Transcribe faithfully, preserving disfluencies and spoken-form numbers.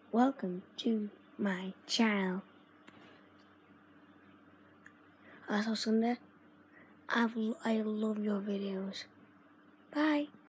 welcome to my channel. Also, Sunday, I I love your videos. Bye.